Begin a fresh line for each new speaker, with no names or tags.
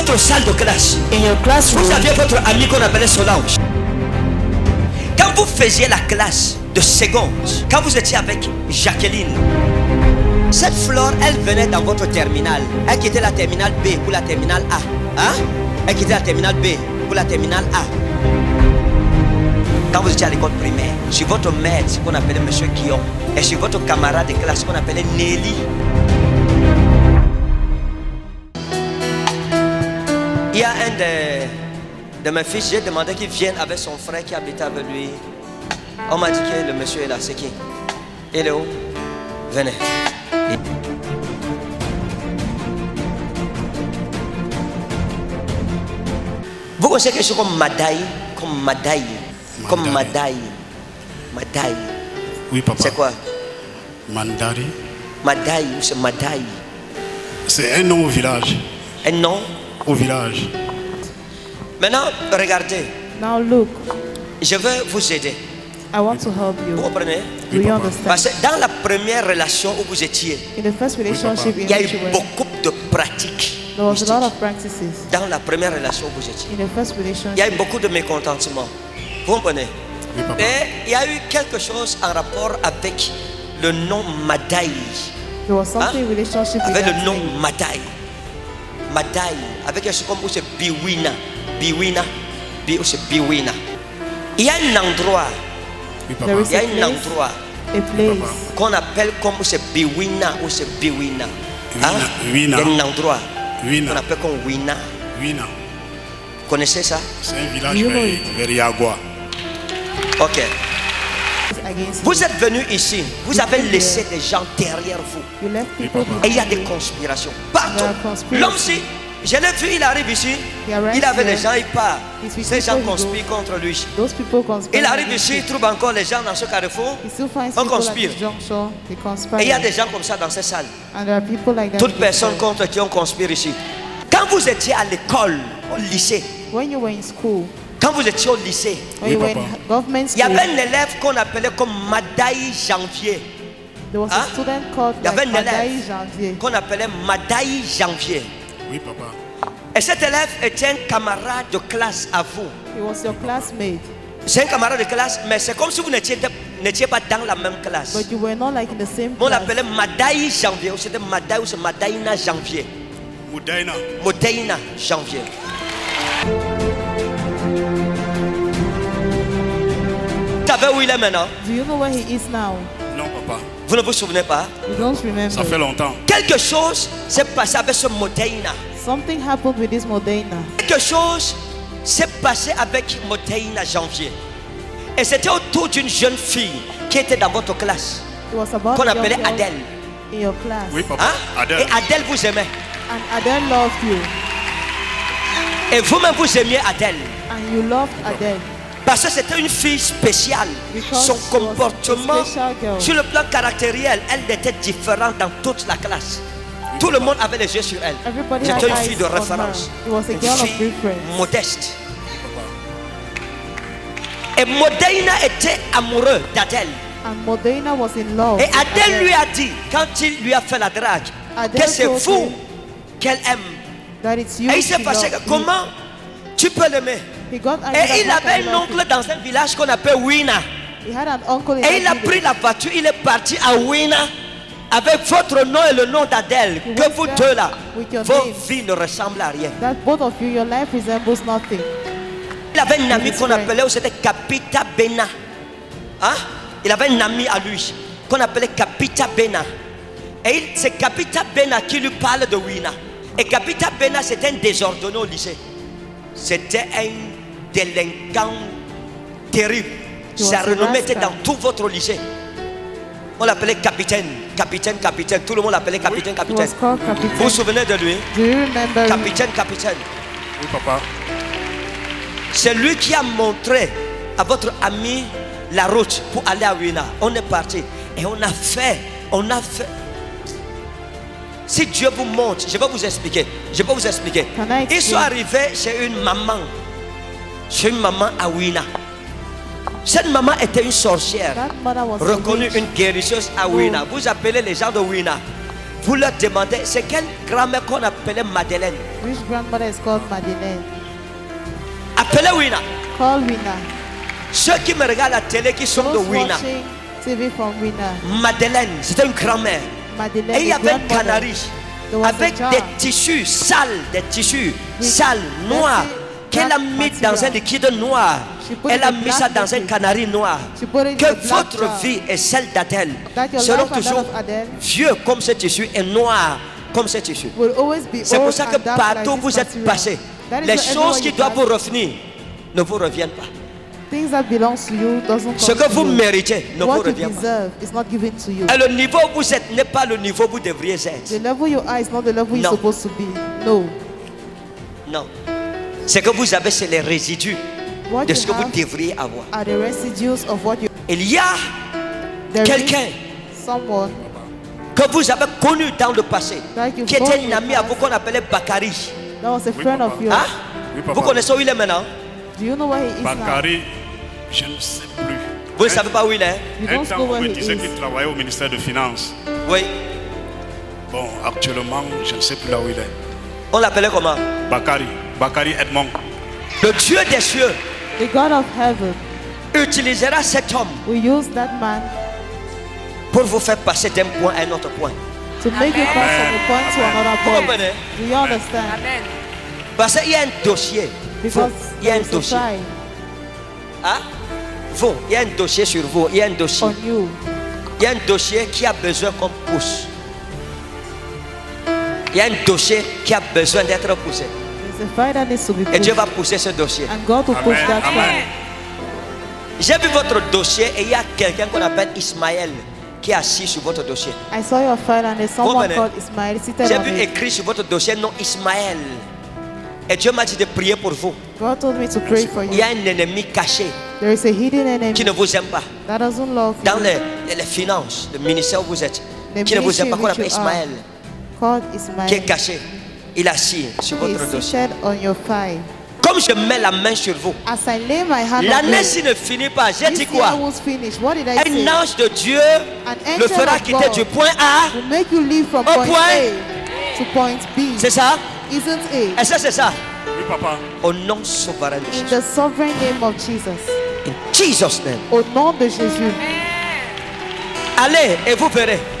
votre salle de classe,
In your classroom,
vous aviez votre ami qu'on appelait Solange. Quand vous faisiez la classe de seconde, quand vous étiez avec Jacqueline, cette Flore, elle venait dans votre terminale. Elle quittait la terminale B pour la terminale A. Hein? Elle quittait la terminale B pour la terminale A. Quand vous étiez à l'école primaire, sur votre maître qu'on appelait Monsieur Guillaume, et sur votre camarade de classe qu'on appelait Nelly. Il y a un de mes fils, j'ai demandé qu'il vienne avec son frère qui habitait avec lui. On m'a dit que le monsieur est là, c'est qui? Il est où? Venez. Vous connaissez quelque chose comme Madaï? Comme Madaï? Comme Madaï? Madaï?
Oui, papa.
C'est quoi?
Mandari.
Madaï ou c'est Madaï?
C'est un nom au village.
Un nom?
Au village.
Maintenant, regardez.
now look,
Je veux vous aider.
I want to help
Vous
you.
comprenez?
Do you understand?
Parce que dans la première relation où vous étiez,
In the first relationship in
il y a
which
eu
you were,
beaucoup de pratiques.
there was a lot
mystiques.
of practices.
Dans la première relation où vous étiez,
In the first
il y a
relationship,
eu beaucoup de mécontentement. Vous comprenez?
Oui, papa.
Et il y a eu quelque chose en rapport avec le nom Madaï.
there was something in relationship with
Avec le
that
nom
name.
Madaï. Madaï. Avec quelque chose comme où c'est Biwina. Biwina. C'est Biwina. Il y a un endroit.
Oui,
There
papa.
is
Il y a
a
un
place,
endroit
a place
qu'on appelle comme c'est Biwina ou c'est Biwina. Hein?
Wina.
Il y a un endroit
Wina.
qu'on appelle comme Wina.
Wina.
Vous connaissez ça?
C'est un village
You know
vers Yagua.
Ok.
against
Vous
you.
êtes venu ici. Vous
You
avez
came
laissé
here.
des gens derrière vous.
You left people
papa.
Et il y a
behind
des
you.
conspirations partout.
There are conspiracies.
L'homme, si je l'ai vu, il arrive ici.
He arrives
Il avait
here.
des gens, il part.
He's with
Ces gens
people, he
conspirent contre lui.
Those people conspire.
Il arrive
against
ici,
you.
il trouve encore les gens dans ce carrefour.
He still finds
On
people
conspire.
at this juncture. They conspire.
Et il y a des gens comme ça dans ces salles.
And there are people like that.
Toutes
in this
personnes
world.
contre qui on conspire ici. Quand vous étiez à l'école, au lycée,
When you were in school,
quand vous étiez au lycée,
when
Oui,
you were
papa.
in government
il y
school,
avait un élève qu'on appelait comme Madaï Janvier.
there was
Hein?
a student called
Il y avait
like
un
Madaï
élève
Janvier.
qu'on appelait Madaï Janvier.
Oui, papa.
Et cet élève était un camarade de classe à vous.
He was your classmate,
C'est un camarade de classe, mais c'est comme si vous n'étiez pas dans la même classe.
but you were not like in the same
On
class.
l'appelait Madaï Janvier, ou c'était Madaï ou c'est Madaïna Janvier.
Mudaina.
Modaïna Janvier. Vous savez où il est maintenant?
Do you know where he is now?
Non, papa.
Vous ne vous souvenez pas?
You don't remember.
Ça fait longtemps.
Quelque chose s'est passé avec ce Modaïna.
Something happened with this Modena.
Quelque chose s'est passé avec Modaïna Janvier. Et c'était autour d'une jeune fille qui était dans votre classe,
It was about
qu'on
a young
appelait
girl
Adèle.
in your class.
Oui, papa.
Hein?
Adèle.
Et Adèle vous aimait.
And Adele loved you.
Et vous-même vous aimiez Adèle.
And you loved Adele.
Parce que c'était une fille spéciale.
Because
Son
she was
comportement,
a special girl.
sur le plan caractériel, elle était différente dans toute la classe. Tout le monde avait les yeux sur elle.
Everybody had
C'était une
eyes
fille de
on her.
référence.
It was a
Une
girl of
fille
reference.
modeste. Et Modaïna était amoureux d'Adèle.
And Modena was in love.
Et
with
Adèle lui a dit, quand il lui a fait la drague,
Adèle
que c'est
told
vous
him
qu'elle aime.
that it's you
Et il s'est
she
passé que
loved.
comment tu peux l'aimer?
He got angry
Et il
that how can
avait
you
un
love
oncle
him?
dans un village qu'on appelle Wina.
He had an uncle in
Et il a
that
pris
village.
la voiture, il est parti à Wina avec votre nom et le nom d'Adèle.
He
Que
went
vous
there
deux là,
with your
vos
names.
vies ne ressemblent à rien.
That both of you, your life resembles nothing.
Il avait un ami
his
qu'on
friend.
appelait, c'était Kapita Bena. Hein? Il avait un ami à lui qu'on appelait Kapita Bena. Et c'est Kapita Bena qui lui parle de Wina. Et Kapita Bena, c'était un désordonné au lycée. C'était un délinquant terrible.
He was
Sa
a
renommée était
rascal.
dans tout votre lycée. On l'appelait capitaine. Capitaine, capitaine. Tout le monde l'appelait capitaine,
He
capitaine.
was called
Vous vous
Capitaine.
souvenez de lui?
Do you remember him?
Capitaine, capitaine.
Oui, papa.
C'est lui qui a montré à votre ami la route pour aller à Wina. On est parti et on a fait. Si Dieu vous montre, je vais vous expliquer. Je vais vous expliquer.
Can I
Ils sont
explain?
arrivés chez une maman. Chez une maman à Wina. Cette maman était une sorcière.
That mother was a
Reconnue
witch.
une guérisseuse à Wina. Vous appelez les gens de Wina. vous leur demandez, c'est quelle grand-mère qu'on appelait Madeleine?
Which grandmother is called Madeleine?
Appelez Wina.
Call Wina.
Ceux qui me regardent à la télé qui sont de
Those
Wina.
watching TV from Wina.
Madeleine, c'était une grand-mère.
Madeleine,
Et il y
the
avait un
grandmother.
canari
There was
avec
a jar
des tissus sales, des tissus sales, noirs, qu'elle a mis dans un liquide noir.
She put
Elle
it
a
in
mis
black
ça dans un
liquid.
canari noir.
She put it in
Que
a black
votre
jar.
vie et celle d'Adèle
That your
seront
life and that
toujours
of Adele
vieux comme ce tissu et noir comme ce tissu.
will always be
C'est pour
old
ça que
and dark
partout
like
vous
this
êtes
material.
passé,
That is
les
why
choses
everywhere
qui
you
doivent
pass,
vous revenir ne vous reviennent pas.
things that belongs to you doesn't
Ce
come
que
to
vous
you.
méritez ne vous
What you
revient pas.
deserve is not given to you.
Et le niveau où vous êtes n'est pas le niveau où vous devriez
The
être.
level you are is not the level
No.
you're supposed to be. No.
Non. Ce que vous avez, c'est les résidus
What
de
you
ce que vous
have
devriez avoir.
are the residues of what you.
Il y a
There
quelqu'un
is someone
que vous avez connu dans le passé,
that you've
qui était
known in
un
the
ami à
past
vous qu'on appelait Bakari.
that was a friend of
papa.
yours.
Hein?
Oui,
Vous
papa.
connaissez où il est maintenant?
Do you know where he is now?
Bakary, je ne sais plus.
Vous ne savez pas où il est?
You
Un
don't
temps,
know
on
where
me
he
disait
is.
qu'il travaillait au ministère de Finances.
Oui.
Bon, actuellement, je ne sais plus là où il est.
On l'appelait comment?
Bakary Edmond.
Le Dieu des cieux
The God of heaven
utilisera cet homme
will use that man
pour vous faire passer d'un point à un autre point.
to make you pass from a point to another
Vous
point.
comprenez?
Do you understand?
Amen.
Parce qu'il y a un dossier.
Because
Il y a un
there is a
dossier.
file
Hein? Vous, il y a un dossier sur vous. Il y a un dossier.
on you.
Il y a un dossier qui a besoin qu'on pousse. Il y a un dossier qui a besoin d'être poussé.
There's a file that needs to be
Et Dieu
pushed.
va pousser ce dossier.
And God will push
Amen.
that
Amen.
file.
J'ai vu votre dossier et il y a quelqu'un qu'on appelle Ismaël qui est assis sur votre dossier.
I saw your file and there's someone
Comprenez?
called Ismail seated
J'ai
on
vu
it.
écrit sur votre dossier non Ismaël. Et Dieu m'a dit de prier pour vous.
God told me to pray for
Il
you.
y a un ennemi caché
There is a hidden enemy
qui ne vous aime pas.
that doesn't love
Dans
you.
les finances, le ministère où vous êtes,
The
qui ne vous aime
ministry
pas,
in
qu'on
which
appelle
you are,
Ismaël,
called
qui
Ismail.
est caché. Il est assis sur
He
votre
is
dossier.
seated on your file.
Comme je mets la main sur vous,
As I lay my hand on
l'année
you,
s'il ne finit pas, j'ai
this
dit
year
quoi?
was finished. What did I
Un
say?
ange de Dieu
An
le
angel
fera
of
quitter
God
du point A.
will make you leave from
Au
point
point.
A to point B.
C'est ça?
Isn't it?
Est-ce que c'est ça?
Oui, papa.
Au nom souverain de
In
Jésus.
the sovereign name of Jesus.
In Jesus' name.
Au nom de Jésus.
Allez et vous verrez.